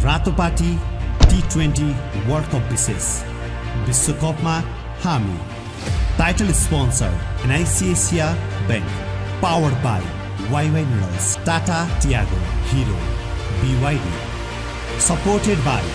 Ratopati T20 world cup विशेष विश्वकपमा हामी title sponsor NIC Asia bank powered by YY Noodles Tata Tiago Hero BYD supported by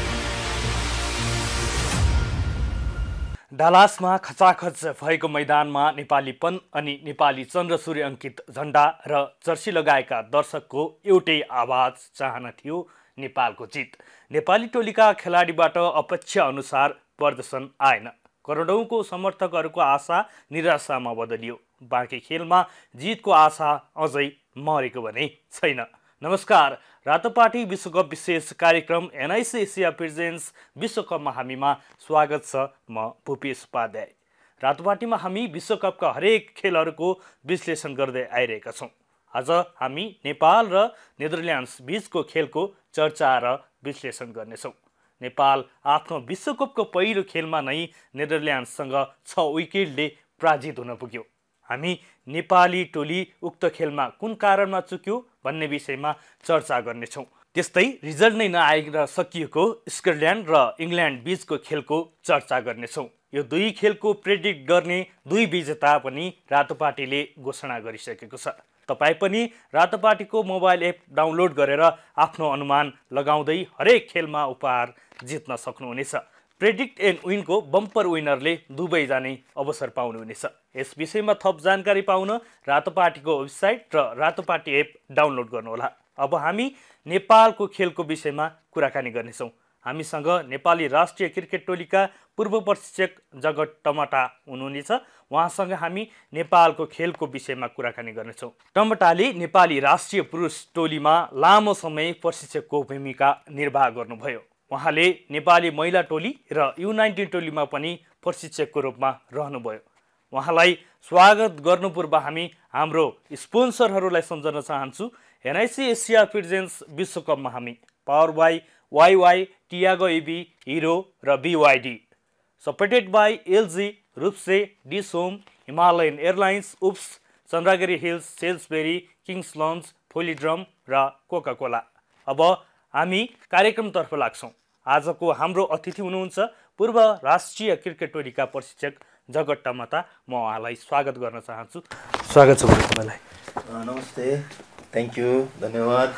डालासमा खचाखच भएको मैदानमा नेपालीपन अनि नेपाली चन्द्र सूर्य अङ्कित झण्डा र जर्सी लगाएका दर्शकको एउटै आवाज चाहना थियो नेपालको जित। नेपाली टोलीका खेलाडीबाट अपेक्षा अनुसार प्रदर्शन आएन। करोडौंको समर्थकहरूको आशा निराशामा बदलियो। बाँकी खेलमा जितको आशा अझै मरेको भने छैन। नमस्कार, रातोपाटी विश्वकप विशेष कार्यक्रम NIC एसिया प्रेजेन्स विश्वकपमा हामीमा स्वागत छ। म भूपेश उपाध्याय। रातोपाटीमा हामी विश्वकपका हरेक खेलहरूको विश्लेषण गर्दै आइरहेका छौँ। आज हामी नेपाल र नेदरल्यान्ड्स बीचको खेलको चर्चा र विश्लेषण गर्नेछौँ। नेपाल आफ्नो विश्वकपको पहिलो खेलमा नै नेदरल्यान्ड्ससँग 6 विकेटले पराजित हुन पुग्यो। हामी नेपाली टोली उक्त खेलमा कुन कारणमा चुक्यो भन्ने विषयमा चर्चा गर्नेछौँ। त्यस्तै रिजल्ट नै नआएर सकिएको स्कटल्यान्ड र इङ्ल्यान्ड बीचको खेलको चर्चा गर्नेछौँ। यो दुई खेलको प्रेडिक्ट गर्ने दुई विजेता पनि रातोपाटीले घोषणा गरिसकेको छ। तपाईँ पनि रातोपाटीको मोबाइल एप डाउनलोड गरेर आफ्नो अनुमान लगाउँदै हरेक खेलमा उपहार जित्न सक्नुहुनेछ। प्रेडिक्ट एन्ड विनको बम्पर विनरले दुबई जाने अवसर पाउनुहुनेछ। यस विषयमा थप जानकारी पाउन रातोपाटीको वेबसाइट र रातोपाटी एप डाउनलोड गर्नुहोला। अब हामी नेपालको खेलको विषयमा कुराकानी गर्नेछौँ। हामीसँग नेपाली राष्ट्रिय क्रिकेट टोलीका पूर्व प्रशिक्षक जगत टमटा हुनुहुनेछ। उहाँसँग हामी नेपालको खेलको विषयमा कुराकानी गर्नेछौँ। टमटाले नेपाली राष्ट्रिय पुरुष टोलीमा लामो समय प्रशिक्षकको भूमिका निर्वाह गर्नुभयो। उहाँले नेपाली महिला टोली र U19 टोलीमा पनि प्रशिक्षकको रूपमा रहनुभयो। उहाँलाई स्वागत गर्नु पूर्व हामी हाम्रो स्पोन्सरहरूलाई सम्झन चाहन्छु। NIC एसिया प्रेजेन्स विश्वकपमा हामी power by YY Tiago EV Hero र BYD सपोर्टेड बाई LG रूपसे डिसोम हिमालयन एयरलाइन्स उप्स चन्द्रगिरी हिल्स सेल्सबेरी किङ्स लन्च फोलिड्रम र कोका कोला। अब हामी कार्यक्रमतर्फ लाग्छौँ। आजको हाम्रो अतिथि हुनुहुन्छ पूर्व राष्ट्रिय क्रिकेट टोलीका प्रशिक्षक जगत टमटा। म उहाँलाई स्वागत गर्न चाहन्छु। स्वागत छ तपाईँलाई। नमस्ते, थ्याङ्क यू, धन्यवाद।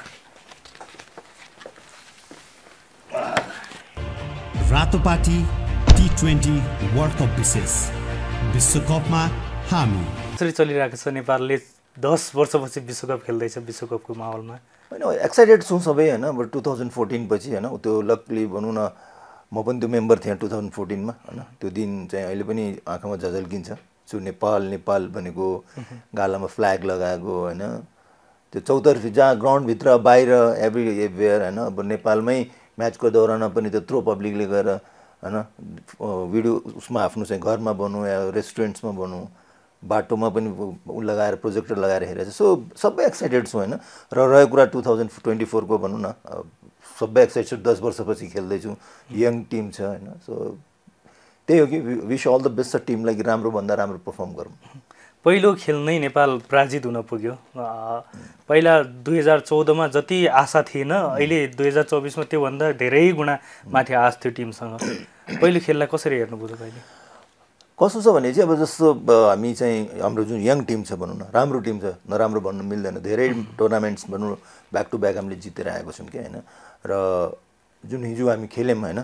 रातोपाटी T20 वर्ल्ड कप विशेष विश्वकपमा हामी कसरी चलिरहेको छ? नेपालले 10 वर्षपछि विश्वकप खेल्दैछ। विश्वकपको माहौलमा होइन, एक्साइटेड छौँ सबै होइन। बट 2014 पछि होइन, त्यो लकली भनौँ न, म पनि त्यो मेम्बर थिएँ 2014 मा होइन। त्यो दिन चाहिँ अहिले पनि आँखामा झझल्किन्छ। जो नेपाल भनेको गालामा फ्ल्याग लगाएको होइन, त्यो चौतर्फी जहाँ ग्राउन्डभित्र बाहिर एभ्रिवेयर होइन। अब नेपालमै म्याचको दौरान पनि त्यत्रो पब्लिकले गएर होइन भिडियो उसमा आफ्नो चाहिँ घरमा भनौँ या रेस्टुरेन्ट्समा भनौँ, बाटोमा पनि लगाएर प्रोजेक्टर लगाएर हेरेको छ। सो सबै एक्साइटेड छौँ होइन। र रहेको कुरा 2024 को भनौँ न, सबै एक्साइटेड 10 वर्षपछि खेल्दैछौँ। यङ टिम छ होइन। सो त्यही हो कि विश अल द बेस्ट छ टिमलाई कि राम्रोभन्दा राम्रो पर्फर्म गरौँ। पहिलो खेल नै नेपाल पराजित हुन पुग्यो। पहिला 2014 मा जति आशा थिएन, अहिले 2024 मा त्योभन्दा धेरै गुणा माथि आश थियो टिमसँग। पहिलो खेललाई कसरी हेर्नुभयो तपाईँले? कस्तो छ भने चाहिँ अब जस्तो हामी चाहिँ हाम्रो जुन यङ टिम छ भनौँ न, राम्रो टिम छ, नराम्रो भन्नु मिल्दैन। धेरै टुर्नामेन्ट्स भनौँ ब्याक टु ब्याक हामीले जितेर आएको छौँ कि होइन। र जुन हिजो हामी खेल्यौँ होइन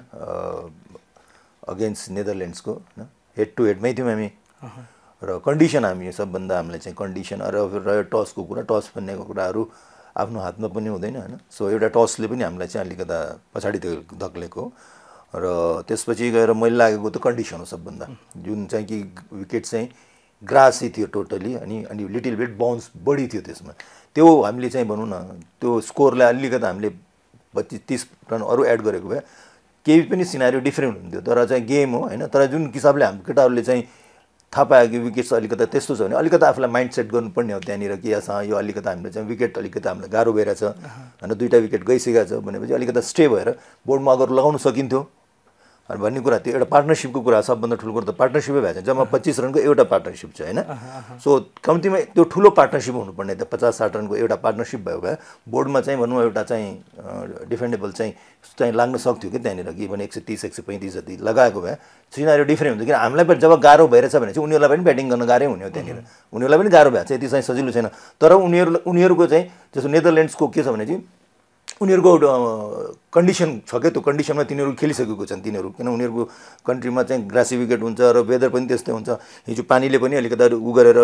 अगेन्स्ट नेदरल्यान्ड्सको होइन, हेड टु हेडमै थियौँ हामी। र कन्डिसन हामी सबभन्दा हामीलाई चाहिँ कन्डिसन र रह्यो टसको कुरा। टस भन्ने कुराहरू आफ्नो हातमा पनि हुँदैन होइन। सो एउटा टसले पनि हामीलाई चाहिँ अलिकता पछाडि धक्लेको र त्यसपछि गएर मैले लागेको त कन्डिसन हो सबभन्दा। जुन चाहिँ कि विकेट चाहिँ ग्रासै थियो टोटली अनि लिटिल बिट बाउन्स बढी थियो त्यसमा। त्यो हामीले चाहिँ भनौँ न, त्यो स्कोरलाई अलिकता हामीले 25-30 रन अरू एड गरेको भए केही पनि सिनारियो डिफ्रेन्ट हुन्थ्यो। तर चाहिँ गेम हो होइन। तर जुन हिसाबले हाम्रो केटाहरूले चाहिँ थाहा पायो कि विकेट चाहिँ अलिकता त्यस्तो छ भने अलिकता आफूलाई माइन्ड सेट गर्नुपर्ने हो त्यहाँनिर कि यो अलिकता हामीले चाहिँ विकेट अलिकता हामीलाई गाह्रो भएर छ होइन। 2टा विकेट गइसकेको छ भनेपछि अलिकता स्टे भएर बोर्डमा अगर लगाउन सकिन्थ्यो भन्ने कुरा त्यो एउटा पार्टनरसिपको कुरा सबभन्दा ठुलो कुरा त पार्टनरसिपै भएको छ जम्मा 25 रनको एउटा पार्टनरसिप छ होइन सो कम्तीमा त्यो ठुलो पार्टनरसिप हुनुपर्ने त 50-60 रनको एउटा पार्टनरसिप भयो भए बोर्डमा चाहिँ भनौँ एउटा चाहिँ डिफेन्डेबल चाहिँ लाग्न सक्थ्यो कि त्यहाँनिर कि भने 130-135 जति लगाएको भए सिनारियो डिफ्रेन्ट हुन्छ किन हामीलाई पनि जब गाह्रो भइरहेछ भने चाहिँ उनीहरूलाई पनि ब्याटिङ गर्न गाह्रै हुने हो त्यहाँनिर उनीहरूलाई पनि गाह्रो भएको छ यति चाहिँ सजिलो छैन तर उनीहरूको चाहिँ जस्तो नेदरल्यान्ड्सको के छ भने चाहिँ उनीहरूको कन्डिसन छ क्या त्यो कन्डिसनमा तिनीहरू खेलिसकेको छन् तिनीहरू किन उनीहरूको कन्ट्रीमा चाहिँ ग्रासी विकेट हुन्छ र वेदर पनि त्यस्तै हुन्छ हिजो पानीले पनि अलिकति उ गरेर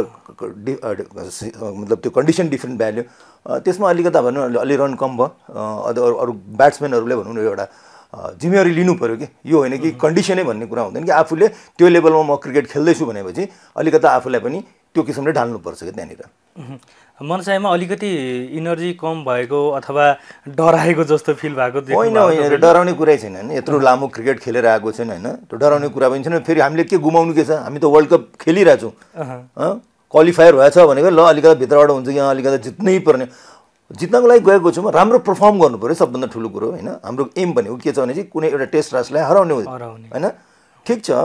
मतलब त्यो कन्डिसन डिफ्रेन्ट भ्याल्यु त्यसमा अलिकति भनौँ अलि रन कम भयो अरू ब्याट्सम्यानहरूले भनौँ न एउटा जिम्मेवारी लिनु पऱ्यो कि यो होइन कि कन्डिसनै भन्ने कुरा हुँदैन कि आफूले त्यो लेभलमा म क्रिकेट खेल्दैछु भनेपछि अलिकति आफूलाई पनि त्यो किसिमले ढाल्नुपर्छ कि त्यहाँनिर मनसायमा अलिकति इनर्जी कम भएको अथवा डराएको जस्तो फिल भएको होइन होइन डराउने कुरै छैन होइन यत्रो लामो क्रिकेट खेलेर आएको छैन होइन त्यो डराउने कुरा पनि छैन फेरि हामीले के गुमाउनु के छ हामी त वर्ल्ड कप खेलिरहेछौँ क्वालिफायर भएछ भनेको ल अलिकति भित्रबाट हुन्छ कि अलिकति जित्नै पर्ने जित्नको लागि गएको छौँ राम्रो पर्फर्म गर्नु पऱ्यो सबभन्दा ठुलो कुरो होइन हाम्रो एम भनेको के छ भने चाहिँ कुनै एउटा टेस्ट राष्ट्रलाई हराउने होइन ठिक छ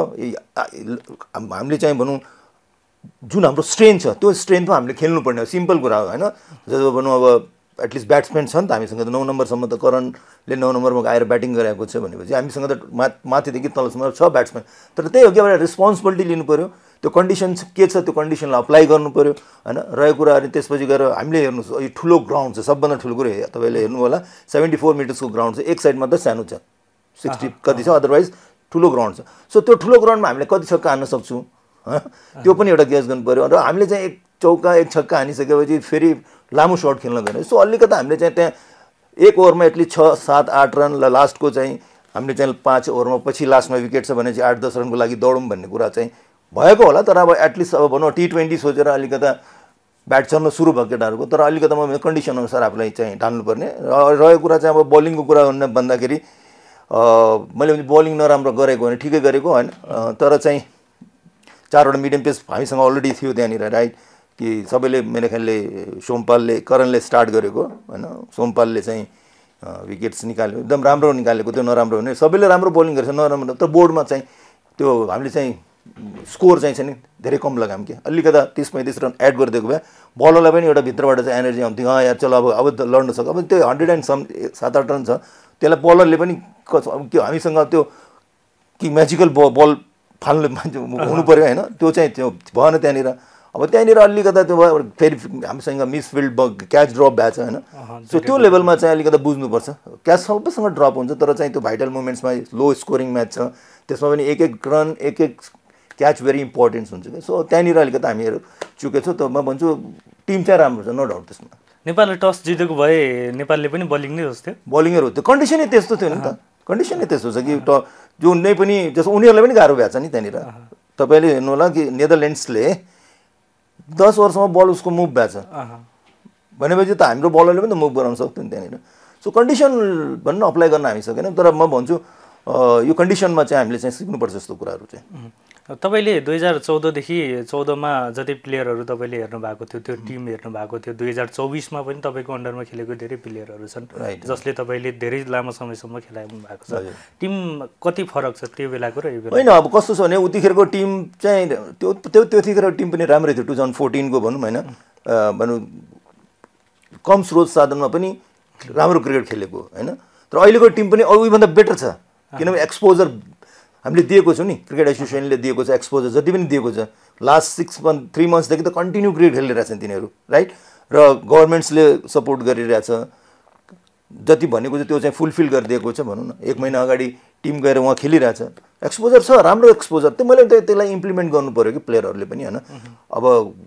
हामीले चाहिँ भनौँ जुन हाम्रो स्ट्रेन्थ छ त्यो स्ट्रेन्थमा हामीले खेल्नुपर्ने हो सिम्पल कुरा हो होइन जब भनौँ अब एटलिस्ट ब्याट्सम्यान छ नि त हामीसँग त 9 नम्बरसम्म त करणले 9 नम्बरमा आएर ब्याटिङ गरेको छ भनेपछि हामीसँग त माथिदेखि तलसम्म छ ब्याट्सम्यान तर त्यही हो कि एउटा रेस्पोन्सिबिलिटी लिनु पऱ्यो त्यो कन्डिसन के छ त्यो कन्डिसनलाई अप्लाई गर्नु पऱ्यो होइन रहेको कुरा अनि त्यसपछि गएर हामीले हेर्नुहोस् यो ठुलो ग्राउन्ड छ सबभन्दा ठुलो कुरो तपाईँले हेर्नु होला 74 मिटर्सको ग्राउन्ड छ एक साइडमा त सानो छ 60 कति छ अदरवाइज ठुलो ग्राउन्ड छ सो त्यो ठुलो ग्राउन्डमा हामीले कति छक्का हान्न सक्छौँ त्यो पनि एउटा गेस गर्नु पऱ्यो र हामीले चाहिँ एक चौका एक छक्का हानिसकेपछि फेरि लामो सर्ट खेल्न गयो सो अलिकति हामीले चाहिँ त्यहाँ एक ओभरमा एटलिस्ट 6-7-8 रन लास्टको चाहिँ हामीले चाहिँ 5 ओभरमा पछि लास्टमा विकेट छ भने चाहिँ 8-10 रनको लागि दौडौँ भन्ने कुरा चाहिँ भएको होला तर अब एटलिस्ट अब भनौँ T20 सोचेर अलिकति ब्याट चल्न सुरु भयो केटाहरूको तर अलिकति म कन्डिसन अनुसार आफूलाई चाहिँ ढाल्नुपर्ने रहेको कुरा चाहिँ अब बलिङको कुरा भन्दाखेरि मैले पनि बलिङ नराम्रो गरेको भने ठिकै गरेको होइन तर चाहिँ 4वटा मिडियम पेस हामीसँग अलरेडी थियो त्यहाँनिर राइट कि सबैले मेरो ख्यालले करणले स्टार्ट गरेको होइन सोमपालले चाहिँ विकेट्स निकाल्यो एकदम राम्रो निकालेको त्यो नराम्रो हुने सबैले राम्रो बलिङ गरेछ नराम्रो तर बोर्डमा चाहिँ त्यो हामीले चाहिँ स्कोर चाहिँ छ नि धेरै कम लगायौँ कि अलिकति 30-35 रन एड गरिदिएको भए बलरलाई पनि एउटा भित्रबाट चाहिँ एनर्जी आउँथ्यो यार चलो अब त लड्न सक्छ अब त्यो 100 एन्ड सम 7-8 रन छ त्यसलाई बलरले पनि के हामीसँग त्यो कि म्याजिकल बल फाल्नु हुनु पऱ्यो होइन त्यो चाहिँ त्यो भएन त्यहाँनिर अब त्यहाँनिर अलिकति त्यो भयो फेरि हामीसँग मिसफिल्ड क्याच ड्रप भएको छ होइन सो त्यो लेभलमा चाहिँ अलिकति बुझ्नुपर्छ क्याच सबैसँग ड्रप हुन्छ तर चाहिँ त्यो भाइटल मोमेन्ट्समा लो स्कोरिङ म्याच छ त्यसमा पनि एक रन एक क्याच भेरी इम्पोर्टेन्ट हुन्छ कि सो त्यहाँनिर अलिकति हामीहरू चुकेछौँ त म भन्छु टिम चाहिँ राम्रो छ नो डाउट त्यसमा नेपालले टस जितेको भए नेपालले पनि बलिङ नै होस् थियो बलिङहरू हो त्यो कन्डिसनै त्यस्तो थियो नि त कन्डिसनै त्यस्तो छ कि जुनै पनि जस्तो उनीहरूलाई पनि गाह्रो भएको छ नि त्यहाँनिर तपाईँले हेर्नु होला कि नेदरल्यान्ड्सले 10 ओभरसम्म बल उसको मुभ भएको छ भनेपछि त हाम्रो बलरले पनि त मुभ गराउन सक्थ्यो नि त्यहाँनिर सो कन्डिसन भन्नु अप्लाई गर्न हामी सकेनौँ तर म भन्छु यो कन्डिसनमा चाहिँ हामीले चाहिँ सिक्नुपर्छ जस्तो कुराहरू चाहिँ तपाईँले 2014देखि 14मा जति प्लेयरहरू तपाईँले हेर्नु भएको थियो त्यो टिम हेर्नु भएको थियो 2024मा पनि तपाईँको अन्डरमा खेलेको धेरै प्लेयरहरू छन् जसले तपाईँले धेरै लामो समयसम्म खेलाउनु भएको छ टिम कति फरक छ त्यो बेलाको र यो बेला होइन अब कस्तो छ भने उतिखेरको टिम चाहिँ त्यतिखेरको टिम पनि राम्रै थियो 2014 को भनौँ होइन भनौँ कम स्रोत साधनमा पनि राम्रो क्रिकेट खेलेको होइन तर अहिलेको टिम पनि अरूभन्दा बेटर छ किनभने एक्सपोजर हामीले दिएको छौँ नि क्रिकेट एसोसिएसनले दिएको छ एक्सपोजर जति पनि दिएको छ लास्ट 3 मन्थ्सदेखि त कन्टिन्यू क्रिकेट खेलिरहेछन् तिनीहरू राइट र गभर्मेन्ट्सले सपोर्ट गरिरहेछ जति भनेको चाहिँ त्यो चाहिँ फुलफिल गरिदिएको छ भनौँ न 1 महिना अगाडि टिम गएर उहाँ खेलिरहेछ एक्सपोजर छ राम्रो एक्सपोजर त्यो मैले त्यसलाई इम्प्लिमेन्ट गर्नु पऱ्यो कि प्लेयरहरूले पनि होइन अब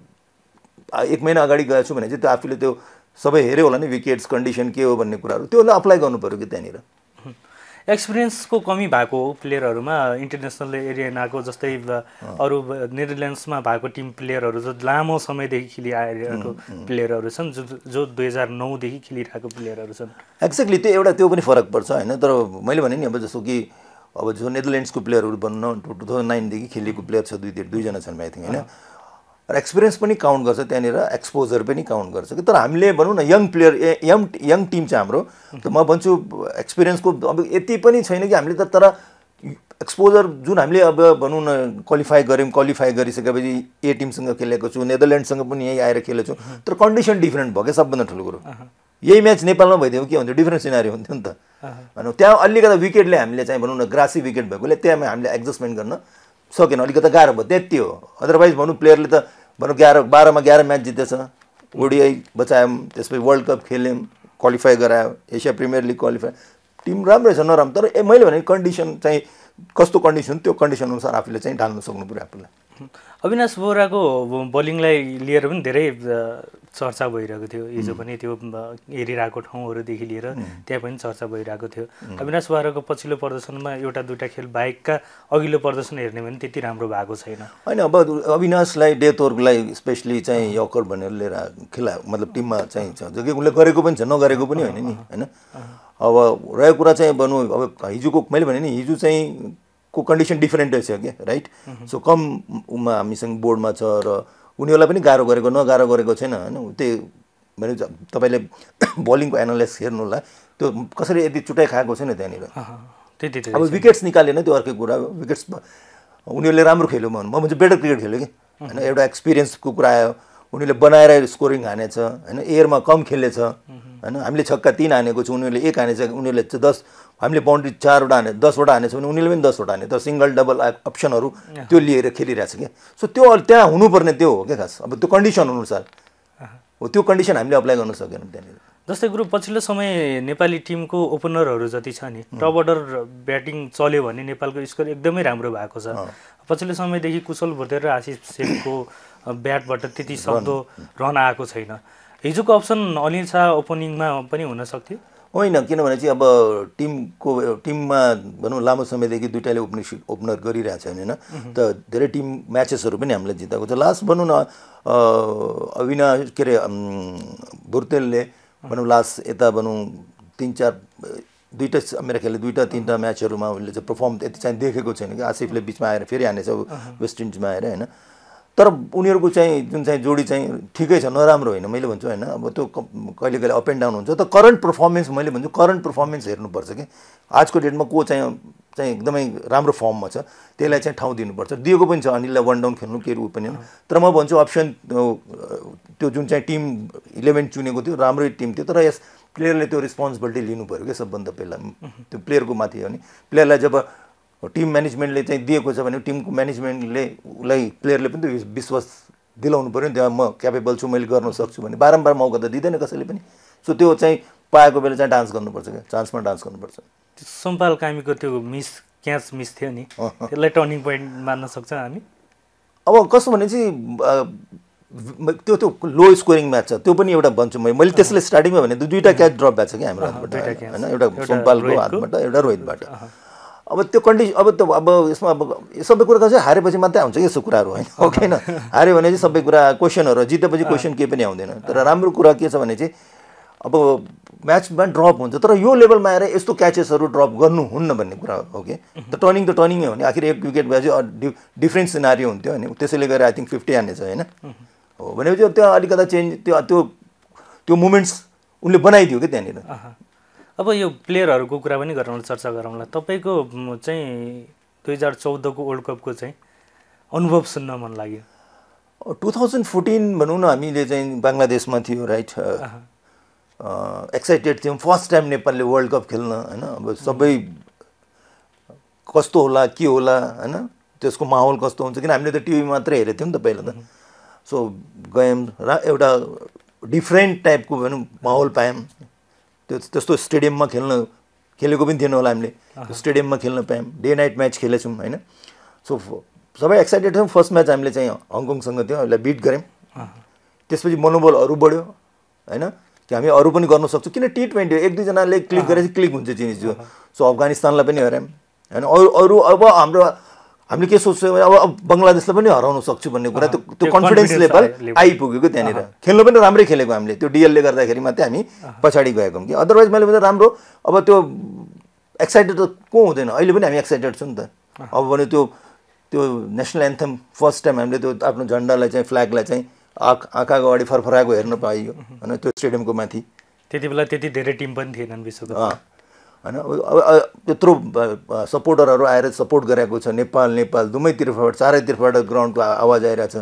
1 महिना अगाडि गएको छु भने चाहिँ त्यो आफूले त्यो सबै हेऱ्यो होला नि विकेट्स कन्डिसन के हो भन्ने कुराहरू त्योलाई अप्लाई गर्नु पऱ्यो कि त्यहाँनिर एक्सपिरियन्सको कमी भएको प्लेयरहरूमा इन्टरनेसनल एरियाको जस्तै अरू नेदरल्यान्ड्समा भएको टिम प्लेयरहरू जो लामो समयदेखि खेलिआएको प्लेयरहरू छन् जो 2009देखि खेलिरहेको प्लेयरहरू छन् एक्ज्याक्टली त्यो पनि फरक पर्छ होइन तर मैले भने नि अब जस्तो कि अब जो नेदरल्यान्ड्सको प्लेयरहरू भनौँ 2009देखि खेलेको प्लेयर छ दुईजना छन् आई थिङ्क होइन र एक्सपिरियन्स पनि काउन्ट गर्छ त्यहाँनिर एक्सपोजर पनि काउन्ट गर्छ कि तर हामीले भनौँ न यङ प्लेयर यङ टिम छ हाम्रो त म भन्छु एक्सपिरियन्सको अब यति पनि छैन कि हामीले त तर एक्सपोजर जुन हामीले अब भनौँ न क्वालिफाई गरिसकेपछि ए टिमसँग खेलेको छु, नेदरल्यान्डसँग पनि यहीँ आएर खेलेको छु, तर कन्डिसन डिफ्रेन्ट भयो क्या सबभन्दा ठुलो कुरो। यही म्याच नेपालमा भइदियो के हुन्थ्यो, डिफ्रेन्ट सिनारियो हुन्थ्यो नि त भनौँ। त्यहाँ अलिकता विकेटले हामीले चाहिँ भनौँ न ग्रासी विकेट भएकोले त्यहाँ हामीले एडजस्टमेन्ट गर्न सकेन, अलिकता गाह्रो भयो त्यति हो। अदरवाइज भनौँ प्लेयरले त भनौँ 12 मा 11 म्याच जितेछ, ओडिआई बचायौँ, त्यसपछि वर्ल्ड कप खेल्यौँ, क्वालिफाई गरायो, Asia premier league qualify, team राम्रै छ नराम्रो। तर मैले भने कन्डिसन चाहिँ कस्तो कन्डिसन, त्यो कन्डिसन अनुसार आफूले चाहिँ ढाल्न सक्नु पऱ्यो आफूलाई। अविनाश बोहराको बोलिङलाई लिएर पनि धेरै चर्चा भइरहेको थियो, हिजो पनि त्यो हेरिरहेको ठाउँहरूदेखि लिएर त्यहाँ पनि चर्चा भइरहेको थियो। अविनाश बोहराको पछिल्लो प्रदर्शनमा एउटा दुईटा खेल बाहेकका अघिल्लो प्रदर्शन हेर्ने भने त्यति राम्रो भएको छैन होइन। अब अविनाशलाई डेथवर्कलाई स्पेसली चाहिँ यकर भनेर लिएर खेला मतलब टिममा चाहिँ छ, जो कि उसले गरेको पनि छ, नगरेको पनि होइन नि होइन। अब रहेको कुरा चाहिँ भनौँ अब हिजोको मैले भने नि हिजो चाहिँ को कन्डिसन डिफ्रेन्टै छ क्या, राइट। सो कम उमा हामीसँग बोर्डमा छ र उनीहरूलाई पनि गाह्रो गरेको नगाह्रो गरेको छैन होइन। त्यही भने तपाईँले बलिङको एनालाइसिस हेर्नु होला, त्यो कसरी यति चुटाइ खाएको छैन त्यहाँनिर। अब विकेट्स निकालेन त्यो अर्कै कुरा, विकेट्स उनीहरूले राम्रो खेल्यो म भन्छ बेटर क्रिकेट खेल्यो कि होइन। एउटा एक्सपिरियन्सको कुरा आयो, उनीहरूले बनाएर स्कोरिङ हानेछ होइन, एयरमा कम खेलेछ होइन। हामीले छक्का 3 हानेको छु, उनीहरूले 1 हानेछ, उनीहरूले 10, हामीले बाउन्ड्री 4वटा हाने 10वटा हानेछ भने उनीहरूले पनि 10वटा हाने, तर सिङ्गल डबल अप्सनहरू त्यो लिएर खेलिरहेछ क्या। सो त्यो त्यहाँ हुनुपर्ने त्यो हो क्या खास। अब त्यो कन्डिसन अनुसार हो, त्यो कन्डिसन हामीले अप्लाई गर्न सकेनौँ त्यहाँनिर। जस्तै कुरो पछिल्लो समय नेपाली टिमको ओपनरहरू जति छ नि, टप अर्डर ब्याटिङ चल्यो भने नेपालको स्कोर एकदमै राम्रो भएको छ। पछिल्लो समयदेखि कुशल भुटेर र आशिष सेनको ब्याटबाट त्यति सक्दो रन आएको छैन। हिजोको अप्सन अनिल शाह ओपनिङमा पनि हुन सक्थ्यो होइन, किनभने चाहिँ अब टिममा भनौँ लामो समयदेखि दुईटाले ओपनर गरिरहेछ होइन। त धेरै टिम म्याचेसहरू पनि हामीले जिताएको छ। लास्ट भनौँ न अविनाश के अरे भुर्तेलले भनौँ लास्ट यता भनौँ 3-4 दुईवटा मेरो ख्यालले 2-3टा म्याचहरूमा उसले चाहिँ पर्फर्म यति चाहिँ देखेको छैन कि। आसिफले बिचमा आएर फेरि हानेछ वेस्ट इन्डिजमा आएर होइन। तर उनीहरूको चाहिँ जुन चाहिँ जोडी चाहिँ ठिकै छ, नराम्रो होइन मैले भन्छु होइन। अब त्यो कहिले कहिले अप एन्ड डाउन हुन्छ, त करन्ट पर्फर्मेन्स मैले भन्छु करन्ट पर्फर्मेन्स हेर्नुपर्छ कि आजको डेटमा को चाहिँ एकदमै राम्रो फर्ममा छ त्यसलाई चाहिँ ठाउँ दिनुपर्छ। दिएको पनि छ, अनिललाई 1 डाउन खेल्नु केही पनि होइन। तर म भन्छु अप्सन त्यो जुन चाहिँ टिम 11 चुनेको थियो राम्रै टिम थियो, तर यस प्लेयरले त्यो रिस्पोन्सिबिलिटी लिनु पऱ्यो क्या सबभन्दा पहिला। त्यो प्लेयरको माथि हो नि, प्लेयरलाई जब टिम म्यानेजमेन्टले चाहिँ दिएको छ भने टिमको म्यानेजमेन्टले उसलाई प्लेयरले पनि त्यो विश्वास दिलाउनु पऱ्यो नि, त्यहाँ म क्यापेबल छु, मैले गर्न सक्छु भने। बारम्बार मौका त दिँदैन कसैले पनि। सो त्यो चाहिँ पाएको बेला चाहिँ डान्स गर्नुपर्छ क्या, चान्समा डान्स गर्नुपर्छ। सम्पाल कामीको त्यो क्याच मिस थियो नि, त्यसलाई टर्निङ पोइन्ट मान्न सक्छ हामी। अब कस्तो भने चाहिँ त्यो लो स्कोरिङ म्याच छ, त्यो पनि एउटा भन्छु मैले त्यसले स्टार्टिङमा भने 2टा क्याच ड्रप भएको छ क्या हाम्रो हातबाट होइन। एउटा सम्पालको हातबाट एउटा रोहितबाट। अब त्यो कन्डिसन अब यसमा अब सबै कुरा चाहिँ हारेपछि मात्रै आउँछ कि यस्तो कुराहरू होइन, ओके होइन। हाऱ्यो भने चाहिँ सबै कुरा क्वेसनहरू, जितेपछि क्वेसन केही पनि आउँदैन। तर राम्रो कुरा के छ भने चाहिँ अब म्याचमा ड्रप हुन्छ, तर यो लेभलमा आएर यस्तो क्याचेसहरू ड्रप गर्नुहुन्न भन्ने कुरा हो कि। त टर्निङै हो नि, आखिर 1 विकेट भएपछि डिफ्रेन्ट सिनारियो हुन्थ्यो होइन। त्यसैले गर्दा आई थिङ्क 50 हानेछ होइन हो भनेपछि त्यो अलिकता चेन्ज त्यो मुमेन्ट्स उनले बनाइदियो कि त्यहाँनिर। अब यो प्लेयरहरूको कुरा पनि गरौँला, चर्चा गरौँला। तपाईँको चाहिँ 2014को वर्ल्ड कपको चाहिँ अनुभव सुन्न मन लाग्यो। 2014 भनौँ न हामीले चाहिँ बङ्गलादेशमा थियो राइट, एक्साइटेड थियौँ फर्स्ट टाइम नेपालले वर्ल्ड कप खेल्न होइन। अब सबै कस्तो होला के होला होइन, त्यसको माहौल कस्तो हुन्छ, किन हामीले त टिभी मात्रै हेरेको थियौँ नि त पहिला त। सो गयौँ र एउटा डिफ्रेन्ट टाइपको भनौँ माहौल पायौँ। त्यस्तो स्टेडियममा खेलेको पनि थिएन होला हामीले, त्यो स्टेडियममा खेल्न पायौँ। डे नाइट म्याच खेलेछौँ होइन। सो सबै एक्साइटेड थियौँ। फर्स्ट म्याच हामीले चाहिँ हङकङसँग थियो, यसलाई बिट गऱ्यौँ। त्यसपछि मनोबल अरू बढ्यो होइन, कि हामी अरू पनि गर्न सक्छौँ। किन T20 1-2जनाले क्लिक गरेपछि क्लिक हुन्छ चिज जो। सो अफगानिस्तानलाई पनि हरायौँ होइन। अरू अब हामीले के सोच्छौँ अब बङ्गलादेशलाई पनि हराउन सक्छु भन्ने कुरा, त्यो कन्फिडेन्स लेभल आइपुग्यो कि त्यहाँनिर। खेल्नु पनि राम्रै खेलेको हामीले, त्यो डिएलले गर्दाखेरि मात्रै हामी पछाडि गएको कि। अदरवाइज मैले भन्दा राम्रो। अब त्यो एक्साइटेड त को हुँदैन, अहिले पनि हामी एक्साइटेड छौँ नि त। अब भने त्यो नेसनल एन्थम फर्स्ट टाइम हामीले त्यो आफ्नो झन्डालाई चाहिँ फ्ल्यागलाई चाहिँ आँखाको अगाडि फरफराएको हेर्न पाइयो होइन त्यो स्टेडियमको माथि। त्यति बेला त्यति धेरै टिम पनि थिएनन् विश्वकप। होइन त्यत्रो सपोर्टरहरू आएर सपोर्ट गरेको छ नेपाल दुवैतिरबाट चारैतिरबाट ग्राउन्डको आवाज आइरहेछ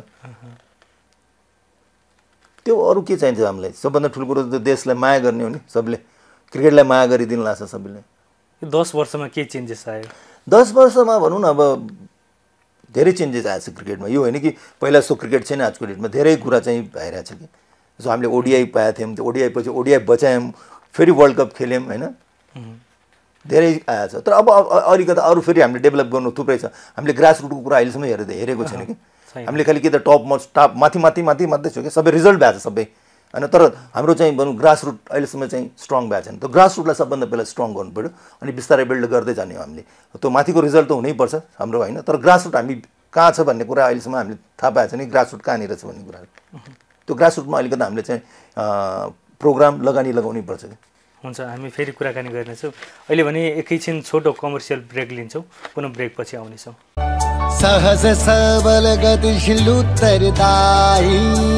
त्यो अरू के चाहिन्छ हामीलाई सबभन्दा ठुलो कुरो त देशलाई माया गर्ने हो नि सबले क्रिकेटलाई माया गरिदिनु लाग्छ सबैले 10 वर्षमा के चेन्जेस आयो 10 वर्षमा भनौँ न अब धेरै चेन्जेस आएको छ क्रिकेटमा यो होइन कि पहिला जस्तो क्रिकेट छैन आजको डेटमा धेरै कुरा चाहिँ भइरहेछ कि जस्तो हामीले ओडिआई पाएको थियौँ त्यो ओडिआई पछि ओडिआई बचायौँ फेरि वर्ल्ड कप खेल्यौँ होइन धेरै आएछ तर अब अलिकति अरू फेरि हामीले डेभलप गर्नु थुप्रै छ हामीले ग्रासरुटको कुरा अहिलेसम्म हेरेको छैन कि हामीले खालि के त टप माथि छु कि सबै रिजल्ट भएको छ सबै होइन तर हाम्रो चाहिँ भनौँ ग्रासरुट अहिलेसम्म चाहिँ स्ट्रङ भएको छैन त्यो ग्रासरुटलाई सबभन्दा पहिला स्ट्रङ गर्नु पऱ्यो अनि बिस्तारै बिल्ड गर्दै जाने हो हामीले त्यो माथिको रिजल्ट त हुनैपर्छ हाम्रो होइन तर ग्रासरुट हामी कहाँ छ भन्ने कुरा अहिलेसम्म हामीले थाहा पाएको छैन ग्रासरुट कहाँनिर छ भन्ने कुराहरू त्यो ग्रासरुटमा अलिकति हामीले चाहिँ प्रोग्राम लगाउनै पर्छ कि हुन्छ हामी फेरि कुराकानी गर्नेछौँ अहिले भने एकैछिन छोटो कमर्सियल ब्रेक लिन्छौँ पुनः ब्रेकपछि आउनेछौँ सहज सबल गतिशील उत्तरदायी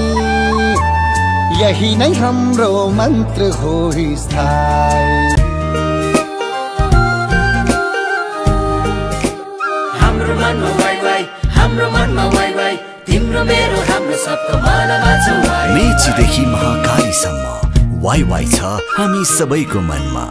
यही नै हाम्रो मन्त्र हो स्थायी हाम्रो मनमा वाइ वाइ तिम्रो मेरो हाम्रो सबको मनमा छ वाइ मेचीदेखि महाकालीसम्म वाइ वाइ छ हामी सबैको मनमा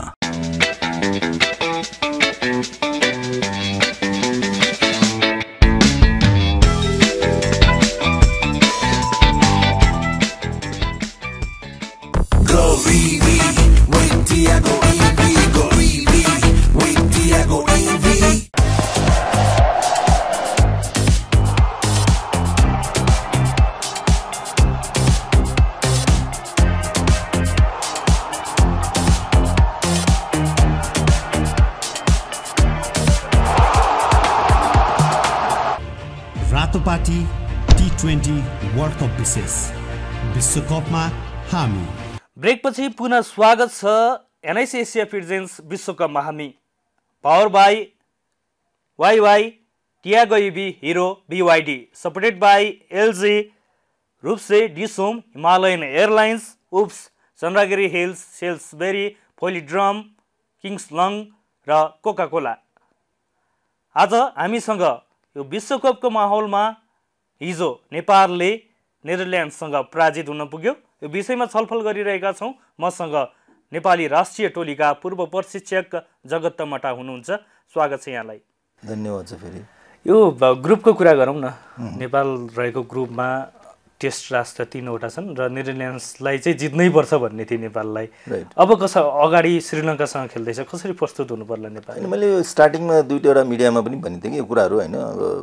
रातोपाटी T20 वर्ल्ड कप विशेष विश्वकपमा हामी ब्रेकपछि पुनः स्वागत छ एनआइसी एसिया प्रेजेन्स विश्वकपमा हामी power by YY Tiago EV Hero BYD supported by LG रूपसे डिसोम हिमालयन एयरलाइन्स उप्स चन्द्रगिरी हिल्स सेल्सबेरी पोलिड्रम किङ्सलङ र कोका कोला आज हामीसँग यो विश्वकपको माहौलमा हिजो नेपालले नेदरल्यान्डसँग पराजित हुन पुग्यो यो विषयमा छलफल गरिरहेका छौँ मसँग नेपाली राष्ट्रिय टोलीका पूर्व प्रशिक्षक जगत तमटा हुनुहुन्छ स्वागत छ यहाँलाई धन्यवाद छ फेरि यो ग्रुपको कुरा गरौँ न नेपाल रहेको ग्रुपमा टेस्ट राष्ट्र 3वटा छन् र नेदरल्यान्ड्सलाई चाहिँ जित्नै पर्छ भन्ने थियो नेपाललाई अब अगाडि श्रीलङ्कासँग खेल्दैछ कसरी प्रस्तुत हुनु पर्ला नेपाल मैले स्टार्टिङमा दुईवटा मिडियामा पनि भनेको थिएँ कि यो कुराहरू होइन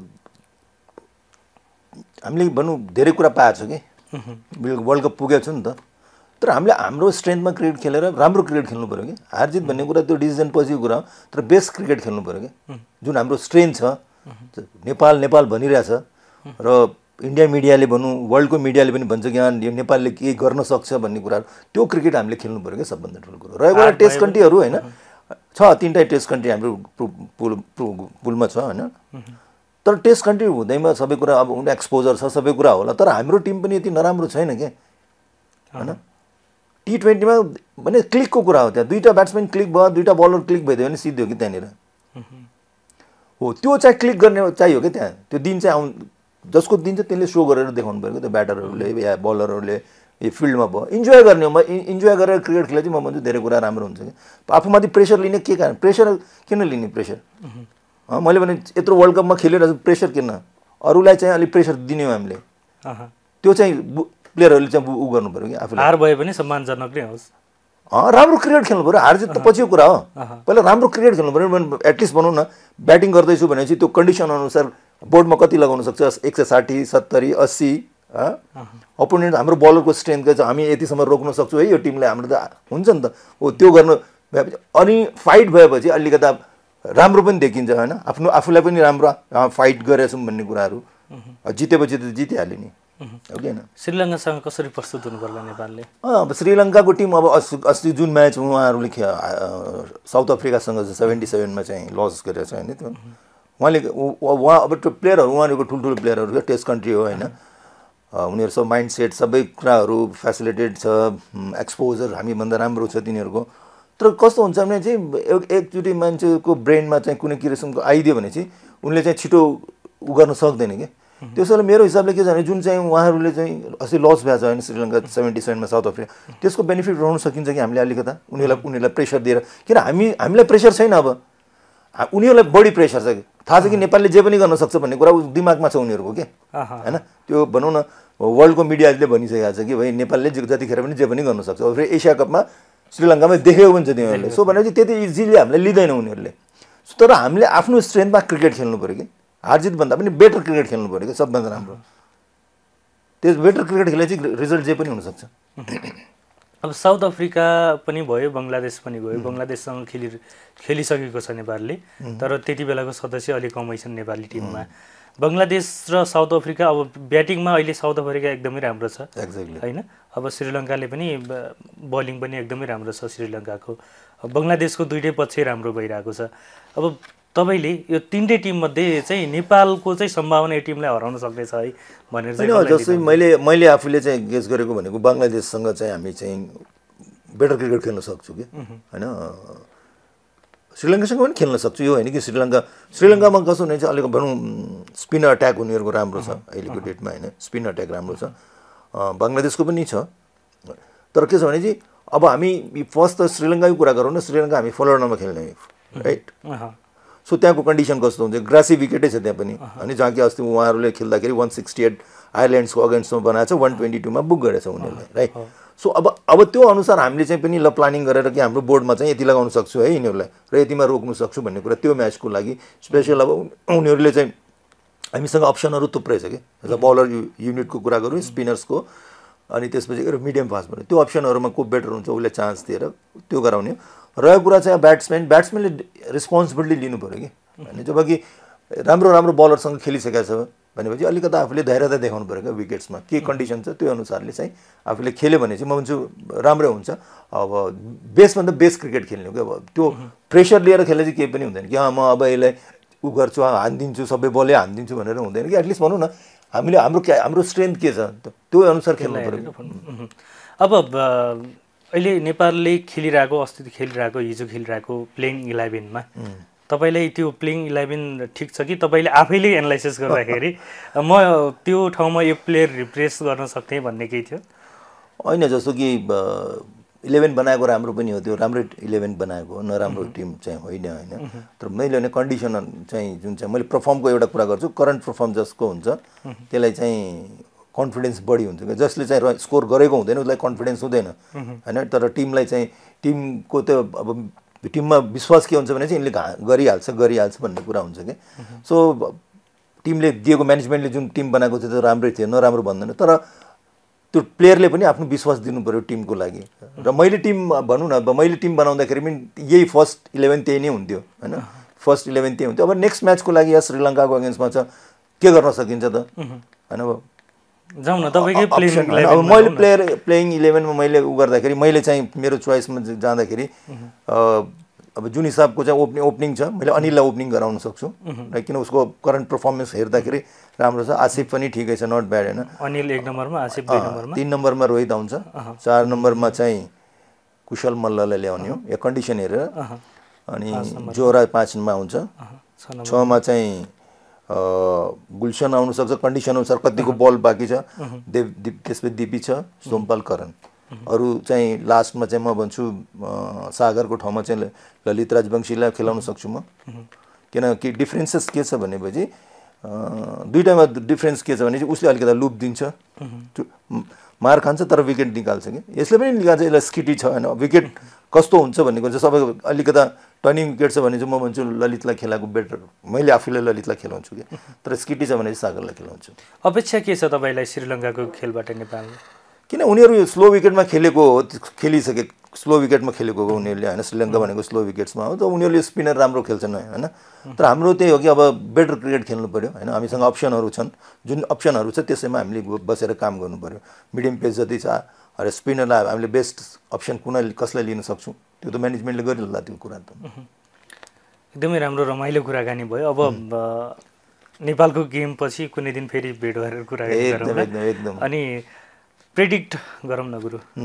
हामीले भनौँ धेरै कुरा पाएको छ कि वर्ल्ड कप पुगेको छ नि त तर हामीले हाम्रो स्ट्रेन्थमा क्रिकेट खेलेर राम्रो क्रिकेट खेल्नु पऱ्यो कि हार जित भन्ने कुरा त्यो डिसिजन पछिको कुरा हो तर बेस्ट क्रिकेट खेल्नु पऱ्यो कि जुन हाम्रो स्ट्रेन्थ छ नेपाल भनिरहेछ र इन्डिया मिडियाले भनौँ वर्ल्डको मिडियाले पनि भन्छ कि यो नेपालले के गर्न सक्छ भन्ने कुराहरू त्यो क्रिकेट हामीले खेल्नु पऱ्यो क्या सबभन्दा ठुलो कुरो र एउटा टेस्ट कन्ट्रीहरू होइन छ 3टा टेस्ट कन्ट्री हाम्रो पुलमा छ होइन तर टेस्ट कन्ट्री हुँदैमा सबै कुरा अब एक्सपोजर छ सबै कुरा होला तर हाम्रो टिम पनि यति नराम्रो छैन क्या होइन T20मा भने क्लिकको कुरा हो त्यहाँ 2टा ब्याट्सम्यान क्लिक भयो 2टा बलर क्लिक भइदियो भने सिद्धि हो कि त्यहाँनिर हो त्यो चाहिँ क्लिक गर्ने चाहियो कि त्यहाँ त्यो दिन चाहिँ जसको दिन चाहिँ त्यसले सो गरेर देखाउनु पऱ्यो त्यो ब्याटरहरूले या बलरहरूले यो फिल्डमा भयो इन्जोय गर्ने हो म इन्जोय गरेर क्रिकेट खेले चाहिँ म भन्छु धेरै कुरा राम्रो हुन्छ कि आफूमाथि प्रेसर लिने के कारण प्रेसर किन लिने प्रेसर मैले भने यत्रो वर्ल्ड कपमा खेलेर प्रेसर किन अरूलाई चाहिँ अलिक प्रेसर दिने हो हामीले त्यो चाहिँ प्लेयरहरूले चाहिँ उ गर्नु पऱ्यो कि आफूले हार भए पनि सम्मानजनक नै होस् राम्रो क्रिकेट खेल्नु पऱ्यो हार जित त पछिको कुरा हो पहिला राम्रो क्रिकेट खेल्नु पऱ्यो एटलिस्ट भनौँ न ब्याटिङ गर्दैछु भनेपछि त्यो कन्डिसन अनुसार बोर्डमा कति लगाउन सक्छ 160 70 80 अपोनेन्ट हाम्रो बलरको स्ट्रेन्थको चाहिँ हामी यतिसम्म रोक्न सक्छौँ है यो टिमलाई हाम्रो त हुन्छ नि त हो त्यो गर्नु भएपछि अनि फाइट भएपछि अलिकता राम्रो पनि देखिन्छ होइन आफूलाई पनि राम्रो फाइट गरेछौँ भन्ने कुराहरू जितेपछि त जितिहाल्यो नि हो कि होइन श्रीलङ्कासँग कसरी प्रस्तुत हुनु पर्ला नेपालले अब श्रीलङ्काको टिम अब अस्ति जुन म्याच उहाँहरूले साउथ अफ्रिकासँग 77मा चाहिँ लस गरेको छ होइन त्यो उहाँ अब त्यो प्लेयरहरू उहाँहरूको ठुल्ठुलो प्लेयरहरू टेस्ट कन्ट्री हो होइन उनीहरू सब माइन्ड सेट सबै कुराहरू फेसिलिटेड छ एक्सपोजर हामीभन्दा राम्रो छ तिनीहरूको तर कस्तो हुन्छ भने चाहिँ एकचोटि मान्छेको ब्रेनमा चाहिँ कुनै किसिमको आइदियो भने चाहिँ उनले चाहिँ छिटो उ गर्न सक्दैन कि त्यसैले मेरो हिसाबले के छ भने जुन चाहिँ उहाँहरूले चाहिँ अस्ति लस भएको छ होइन श्रीलङ्का 77 मा साउथ अफ्रिका त्यसको बेनिफिट उठाउन सकिन्छ कि हामीले अलिकता उनीहरूलाई प्रेसर दिएर किन हामीलाई प्रेसर छैन अब उनीहरूलाई बढी प्रेसर छ कि थाहा छ कि नेपालले जे पनि गर्न सक्छ भन्ने कुरा दिमागमा छ उनीहरूको के होइन त्यो भनौँ न वर्ल्डको मिडियाले भनिसकेको छ कि भाइ नेपालले जतिखेर पनि जे पनि गर्न सक्छ अब फेरि एसिया कपमा श्रीलङ्कामा देखेको पनि छ तिनीहरूले सो भनेपछि त्यति इजिली हामीलाई लिँदैन उनीहरूले तर हामीले आफ्नो स्ट्रेन्थमा क्रिकेट खेल्नु पऱ्यो कि हारजित भन्दा पनि बेटर क्रिकेट खेल्नु पऱ्यो कि सबभन्दा राम्रो त्यस बेटर क्रिकेट खेले चाहिँ रिजल्ट जे पनि हुनसक्छ अब साउथ अफ्रिका पनि भयो बङ्गलादेश पनि भयो बङ्गलादेशसँग खेलिसकेको छ नेपालले तर त्यति बेलाको सदस्य अलिक कमै छन् नेपाली टिममा बङ्गलादेश र साउथ अफ्रिका अब ब्याटिङमा अहिले साउथ अफ्रिका एकदमै राम्रो छ एक्ज्याक्टली होइन अब श्रीलङ्काले पनि बलिङ पनि एकदमै राम्रो छ श्रीलङ्काको बङ्गलादेशको दुईटै पक्ष राम्रो भइरहेको छ अब तपाईँले यो तीनटै टिममध्ये चाहिँ नेपालको चाहिँ सम्भावना यो टिमलाई हराउन सक्नेछ है भनेर चाहिँ जस्तै मैले आफूले चाहिँ गेस गरेको भनेको बङ्गलादेशसँग चाहिँ हामी चाहिँ बेटर क्रिकेट खेल्न सक्छु कि होइन श्रीलङ्कासँग पनि खेल्न सक्छु यो होइन कि श्रीलङ्कामा कस्तो हुने चाहिँ अलिक भनौँ स्पिन अट्याक उनीहरूको राम्रो छ अहिलेको डेटमा होइन स्पिन अट्याक राम्रो छ बङ्गलादेशको पनि छ तर के छ भने चाहिँ अब हामी फर्स्ट त श्रीलङ्काकै कुरा गरौँ न श्रीलङ्का हामी फलोरमा खेल्ने राइट सो त्यहाँको कन्डिसन कस्तो हुन्छ ग्रासी विकेटै छ त्यहाँ पनि अनि जहाँ कि अस्ति उहाँहरूले खेल्दाखेरि 168 आयरल्यान्ड्सको अगेन्स्टमा बनाएको छ 122 मा बुक गरेछ उनीहरूले राइट सो अब त्यो अनुसार हामीले चाहिँ पनि ल प्लानिङ गरेर कि हाम्रो बोर्डमा चाहिँ यति लगाउन सक्छु है यिनीहरूलाई र यतिमा रोक्नु सक्छु भन्ने कुरा त्यो म्याचको लागि स्पेसल अब उनीहरूले चाहिँ हामीसँग अप्सनहरू थुप्रै छ कि एज अ बलर युनिटको कुरा गरौँ स्पिनर्सको अनि त्यसपछि मिडियम फास्ट भन्यो त्यो अप्सनहरूमा को बेटर हुन्छ उसले चान्स दिएर त्यो गराउने रहेको कुरा चाहिँ ब्याट्सम्यानले रिस्पोन्सिबिलिटी लिनु पऱ्यो कि होइन जब कि राम्रो बलरसँग खेलिसकेको छ भनेपछि अलिकता आफूले धैर्यता देखाउनु पऱ्यो क्या विकेट्समा के कन्डिसन छ त्यो अनुसारले चाहिँ आफूले खेल्यो भने चाहिँ म भन्छु राम्रै हुन्छ अब बेस्टभन्दा बेस्ट क्रिकेट खेल्नु क्या अब त्यो प्रेसर लिएर खेल्दा चाहिँ केही पनि हुँदैन कि म अब यसलाई उ गर्छु हानिदिन्छु सबै बलै हानिदिन्छु भनेर हुँदैन कि एटलिस्ट भनौँ न हामीले हाम्रो स्ट्रेन्थ के छ त्यो अनुसार खेल्नु पऱ्यो अब अहिले नेपालले खेलिरहेको अस्ति खेलिरहेको हिजो खेलिरहेको प्लेइङ 11मा तपाईँलाई त्यो प्लेइङ 11 ठिक छ कि तपाईँले आफैले एनालाइसिस गर्दाखेरि म त्यो ठाउँमा यो प्लेयर रिप्लेस गर्न सक्थेँ भन्ने केही थियो होइन जस्तो कि 11 बनाएको राम्रो पनि हो त्यो राम्रो 11 बनाएको हो नराम्रो टिम चाहिँ होइन तर मैले भने कन्डिसन चाहिँ जुन चाहिँ मैले पर्फर्मको एउटा कुरा गर्छु करन्ट पर्फर्म जसको हुन्छ त्यसलाई चाहिँ कन्फिडेन्स बढी हुन्छ कि जसले चाहिँ स्कोर गरेको हुँदैन उसलाई कन्फिडेन्स हुँदैन होइन तर टिमलाई चाहिँ टिमको त्यो अब टिममा विश्वास के हुन्छ भने चाहिँ यिनले गरिहाल्छ भन्ने कुरा हुन्छ कि सो टिमले दिएको म्यानेजमेन्टले जुन टिम बनाएको थियो त्यो राम्रै थियो नराम्रो भन्दैन तर त्यो प्लेयरले पनि आफ्नो विश्वास दिनु पऱ्यो टिमको लागि र मैले टिम भनौँ न मैले टिम बनाउँदाखेरि पनि यही फर्स्ट 11 त्यही नै हुन्थ्यो होइन फर्स्ट 11 त्यही हुन्थ्यो अब नेक्स्ट म्याचको लागि या श्रीलङ्काको अगेन्स्टमा छ के गर्न सकिन्छ त होइन अब जाउँ न तपाईकै अब मैले प्लेइङ 11 मा मैले उ गर्दाखेरि मैले चाहिँ मेरो चोइसमा जाँदाखेरि अब जुन हिसाबको चाहिँ ओपनिङ छ मैले अनिललाई ओपनिङ गराउन सक्छु किन उसको करन्ट पर्फर्मेन्स हेर्दाखेरि राम्रो छ आसिफ पनि ठिकै छ नट ब्याड होइन अनिल 1 नम्बरमा आसिफ 2 नम्बरमा 3 नम्बरमा रोहित आउँछ 4 नम्बरमा चाहिँ कुशल मल्ललाई ल्याउने हो या कन्डिसन हेरेर अनि जोरा 5 मा आउँछ 6 मा चाहिँ गुलसन आउन सक्छ कन्डिसन अनुसार कतिको बल बाँकी छ त्यसपछि दिपी छ सोमपाल करण अरू चाहिँ लास्टमा चाहिँ म भन्छु सागरको ठाउँमा चाहिँ ललित राजवंशीलाई खेलाउन सक्छु म किनकि डिफ्रेन्सेस के छ भनेपछि दुईटामा डिफ्रेन्स के छ भने चाहिँ उसले अलिकति लुप दिन्छ मार खान्छ तर विकेट निकाल्छ कि यसले पनि निकाल्छ यसलाई स्किटी छ होइन विकेट कस्तो हुन्छ भन्ने कुरा सबै अलिकता टर्निङ विकेट छ भने चाहिँ म भन्छु ललितलाई खेलाएको बेटर मैले आफूले ललितलाई खेलाउँछु कि तर स्किटी छ भने चाहिँ सागरलाई खेलाउँछु अपेक्षा के छ तपाईँलाई श्रीलङ्काको खेलबाट नेपाल किन उनीहरू स्लो विकेटमा खेलिसके स्लो विकेटमा खेलेको हो उनीहरूले होइन श्रीलङ्का भनेको स्लो विकेट्समा हो त उनीहरूले स्पिनर राम्रो खेल्छन् होइन तर हाम्रो त्यही हो कि अब बेटर क्रिकेट खेल्नु पऱ्यो होइन हामीसँग अप्सनहरू छन् जुन अप्सनहरू छ त्यसैमा हामीले बसेर काम गर्नु पऱ्यो मिडियम पेस जति छ र स्पिनरलाई हामीले बेस्ट अप्सन कसलाई लिन सक्छौँ त्यो त म्यानेजमेन्टले गरिरहला त्यो कुरा त एकदमै राम्रो रमाइलो कुराकानी भयो अब नेपालको गेम पछि कुनै दिन फेरि भेट गरेर कुराकानी गरौँ एकदम अनि प्रेडिक्ट गरौँ न गुरु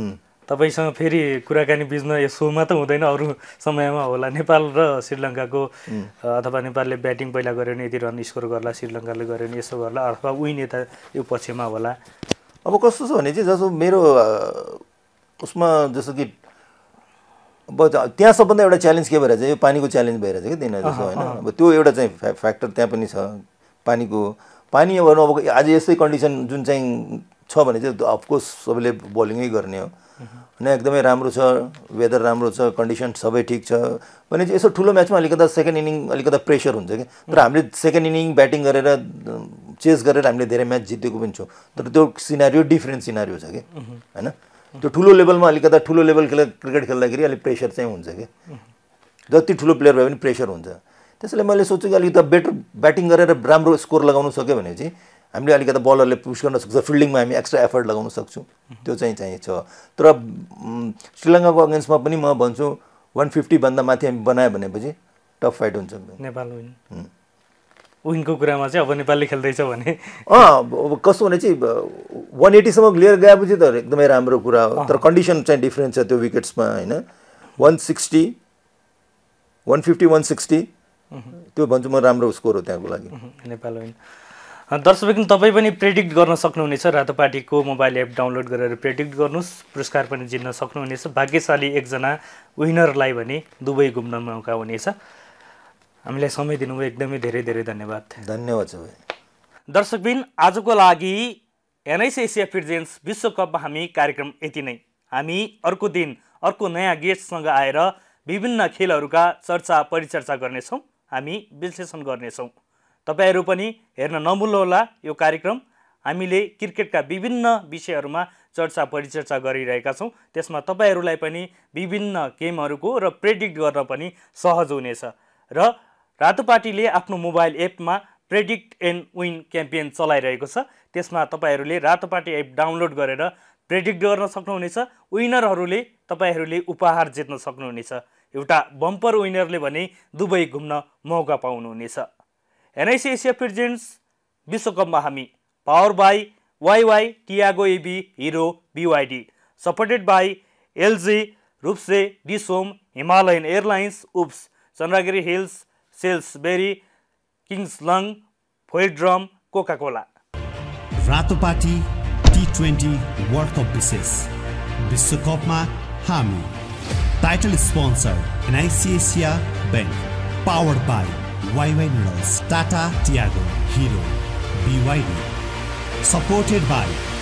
तपाईँसँग फेरि कुराकानी बुझ्न यो सोमा त हुँदैन, अरू समयमा होला। नेपाल र श्रीलङ्काको अथवा नेपालले ब्याटिङ पहिला गऱ्यो भने यति रन स्कोर गर्ला, श्रीलङ्काले गऱ्यो भने यसो गर्ला, अथवा उही नेता यो पक्षमा होला। अब कस्तो छ भने चाहिँ जस्तो मेरो उसमा जस्तो कि अब त्यहाँ सबभन्दा एउटा च्यालेन्ज के भएर चाहिँ यो पानीको च्यालेन्ज भएर चाहिँ कि दिन जस्तो होइन। अब त्यो एउटा चाहिँ फ्याक्टर त्यहाँ पनि छ पानी अब आज यस्तै कन्डिसन जुन चाहिँ छ भने चाहिँ अफकोर्स सबैले बलिङै गर्ने हो होइन। एकदमै राम्रो छ, वेदर राम्रो छ, कन्डिसन सबै ठिक छ भने चाहिँ यसो ठुलो म्याचमा अलिकता सेकेन्ड इनिङ अलिकता प्रेसर हुन्छ कि। तर हामीले सेकेन्ड इनिङ ब्याटिङ गरेर चेस गरेर हामीले धेरै म्याच जितेको पनि छौँ। तर त्यो सिनारियो डिफ्रेन्ट सिनारियो छ कि होइन। त्यो ठुलो लेभलमा अलिकता ठुलो लेभल क्रिकेट खेल्दाखेरि अलिक प्रेसर चाहिँ हुन्छ कि। जति ठुलो प्लेयर भए पनि प्रेसर हुन्छ। त्यसैले मैले सोचेँ कि अलिकता बेटर ब्याटिङ गरेर राम्रो स्कोर लगाउन सक्यो भने चाहिँ हामीले अलिकता बलरले पुस गर्न सक्छ, फिल्डिङमा हामी एक्स्ट्रा एफर्ट लगाउन सक्छौँ। त्यो चाहिँ छ। तर श्रीलङ्काको अगेन्स्टमा पनि म भन्छु 150 भन्दा माथि हामी बनायो भनेपछि टफ फाइट हुन्छ। नेपाल विनको कुरामा चाहिँ अब नेपालले खेल्दैछ भने अब कस्तो भने चाहिँ 180 सम्म क्लियर गएपछि त एकदमै राम्रो कुरा हो। तर कन्डिसन चाहिँ डिफ्रेन्ट छ त्यो विकेट्समा होइन। 150 160 त्यो भन्छु म राम्रो स्कोर हो त्यहाँको लागि नेपाल विन। दर्शक तपाईँ पनि प्रेडिक्ट गर्न सक्नुहुनेछ। रातोपाटीको मोबाइल एप डाउनलोड गरेर प्रेडिक्ट गर्नुहोस्, पुरस्कार पनि जित्न सक्नुहुनेछ। भाग्यशाली एकजना विनरलाई भने दुबई घुम्न मौका हुनेछ। हामीलाई समय दिनुभयो, एकदमै धेरै धेरै धन्यवाद। धन्यवाद सबै दर्शकबिन। आजको लागि एनआइसी एसिया प्रेजेन्ट्स विश्वकपमा हामी कार्यक्रम यति नै। हामी अर्को दिन अर्को नयाँ गेस्टसँग आएर विभिन्न खेलहरूका चर्चा परिचर्चा गर्नेछौँ, हामी विश्लेषण गर्नेछौँ। तपाईँहरू पनि हेर्न नभुल्नुहोला यो कार्यक्रम। हामीले क्रिकेटका विभिन्न विषयहरूमा चर्चा परिचर्चा गरिरहेका छौँ। त्यसमा तपाईँहरूलाई पनि विभिन्न गेमहरूको र प्रेडिक्ट गर्न पनि सहज हुनेछ। र रातोपाटीले आफ्नो मोबाइल एपमा प्रेडिक्ट एन्ड विन क्याम्पेन चलाइरहेको छ। त्यसमा तपाईँहरूले रातोपाटी एप डाउनलोड गरेर प्रेडिक्ट गर्न सक्नुहुनेछ। विनरहरूले तपाईँहरूले उपहार जित्न सक्नुहुनेछ। एउटा बम्पर विनरले भने दुबई घुम्न मौका पाउनुहुनेछ। एनआइसी एसिया प्रेजेन्ट्स विश्वकपमा हामी power by YY Tiago EV Hero BYD, supported by LG, रूपसे, डिसोम, हिमालयन एयरलाइन्स, उप्स, चन्द्रगिरी हिल्स, सेल्सबेरी, किङ्सलङ, फोइड्रम, Coca Cola. Ratopati T20 world cup विशेष विश्वकपमा हामी। Title sponsor NIC Asia bank, powered by YY noodles, Tata Tiago, Hero, BYD, supported by